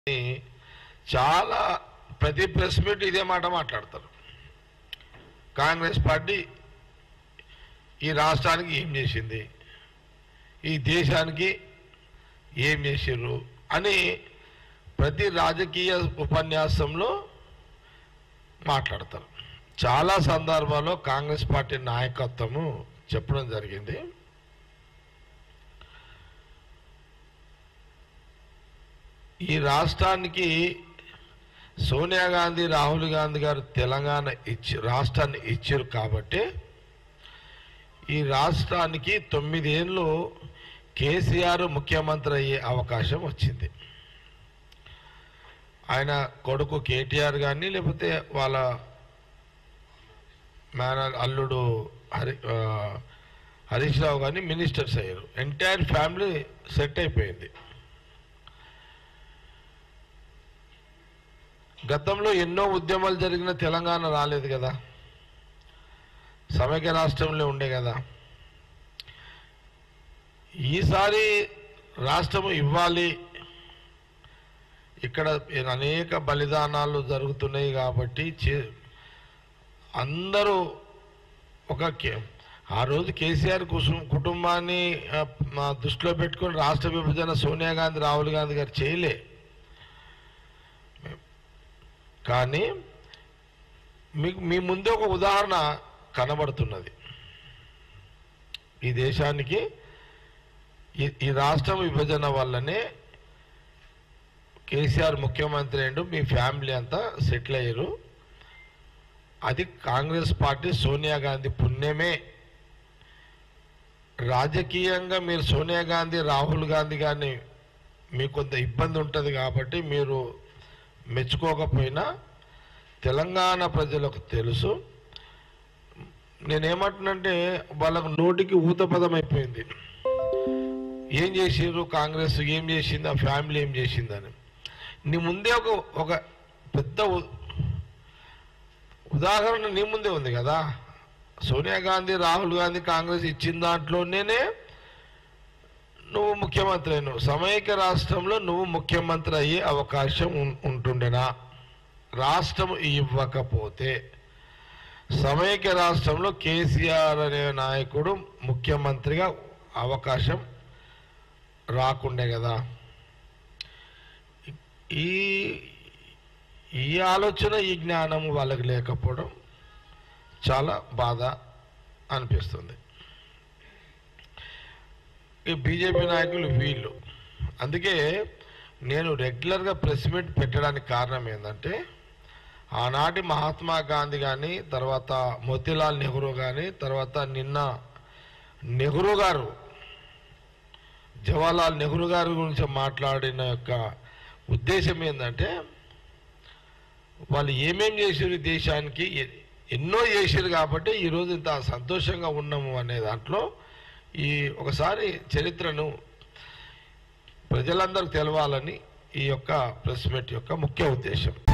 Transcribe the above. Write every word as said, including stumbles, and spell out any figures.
చాలా ప్రతి press meet ఇదే మాట మాట్లాడతారు. కాంగ్రెస్ పార్టీ ఈ రాష్ట్రానికి ఏం చేసింది, ఈ దేశానికి ఏం చేసిర్రు అని ప్రతి రాజకీయ ఉపన్యాసంలో మాట్లాడతారు. చాలా సందర్భాల్లో కాంగ్రెస్ పార్టీ నాయకత్వము చెప్పడం జరిగింది, ఈ రాష్ట్రానికి సోనియా గాంధీ రాహుల్ గాంధీ గారు తెలంగాణ ఇచ్చి రాష్ట్రాన్ని ఇచ్చారు కాబట్టి ఈ రాష్ట్రానికి తొమ్మిదేళ్ళు కేసీఆర్ ముఖ్యమంత్రి అయ్యే అవకాశం వచ్చింది. ఆయన కొడుకు కేటీఆర్ కానీ లేకపోతే వాళ్ళ మేన అల్లుడు హరి హరీష్ రావు కానీ మినిస్టర్స్ అయ్యారు. ఎంటైర్ ఫ్యామిలీ సెట్ అయిపోయింది. గతంలో ఎన్నో ఉద్యమాలు జరిగిన తెలంగాణ రాలేదు కదా, సమైక్య రాష్ట్రంలో ఉండే కదా. ఈసారి రాష్ట్రం ఇవ్వాలి, ఇక్కడ అనేక బలిదానాలు జరుగుతున్నాయి కాబట్టి అందరూ ఒక ఆ రోజు కేసీఆర్ కుటుంబాన్ని దృష్టిలో పెట్టుకుని రాష్ట్ర విభజన సోనియా గాంధీ రాహుల్ గాంధీ గారు చేయలే. కానీ మీకు మీ ముందే ఒక ఉదాహరణ కనబడుతున్నది. ఈ దేశానికి ఈ రాష్ట్రం విభజన వల్లనే కేసీఆర్ ముఖ్యమంత్రి అయ్యిండు, మీ ఫ్యామిలీ అంతా సెటిల్ అయ్యారు. అది కాంగ్రెస్ పార్టీ సోనియా గాంధీ పుణ్యమే. రాజకీయంగా మీరు సోనియా గాంధీ రాహుల్ గాంధీ గారిని మీకు కొంత ఇబ్బంది ఉంటుంది కాబట్టి మీరు మెచ్చుకోకపోయినా తెలంగాణ ప్రజలకు తెలుసు. నేనేమంటున్నంటే వాళ్ళకు నోటికి ఊతపదం అయిపోయింది. ఏం చేసిర్రు కాంగ్రెస్, ఏం చేసింది ఆ ఫ్యామిలీ, ఏం చేసిందని. నీ ముందే ఒక ఒక పెద్ద ఉదాహరణ నీ ముందే ఉంది కదా. సోనియా గాంధీ రాహుల్ గాంధీ కాంగ్రెస్ ఇచ్చిన దాంట్లోనే నువ్వు ముఖ్యమంత్రి అయినావు. సమైక్య రాష్ట్రంలో నువ్వు ముఖ్యమంత్రి అయ్యే అవకాశం ఉంటుండేనా? రాష్ట్రం ఇవ్వకపోతే సమైక్య రాష్ట్రంలో కేసీఆర్ అనే నాయకుడు ముఖ్యమంత్రిగా అవకాశం రాకుండే కదా. ఈ ఈ ఆలోచన ఈ జ్ఞానం వాళ్ళకి లేకపోవడం చాలా బాధ అనిపిస్తుంది. ఈ బీజేపీ నాయకులు వీళ్ళు. అందుకే నేను రెగ్యులర్గా ప్రెస్ మీట్ పెట్టడానికి కారణం ఏంటంటే ఆనాటి మహాత్మా గాంధీ కానీ తర్వాత మోతీలాల్ నెహ్రూ కానీ తర్వాత నిన్న నెహ్రూ గారు జవహర్లాల్ నెహ్రూ గారి గురించి మాట్లాడిన యొక్క ఉద్దేశం ఏంటంటే వాళ్ళు ఏమేం చేసారు ఈ దేశానికి, ఎన్నో చేసారు కాబట్టి ఈరోజు ఇంత సంతోషంగా ఉన్నాము అనే దాంట్లో ఈ ఒకసారి చరిత్రను ప్రజలందరికీ తెలవాలని ఈ యొక్క ప్రెస్ మీట్ యొక్క ముఖ్య ఉద్దేశం.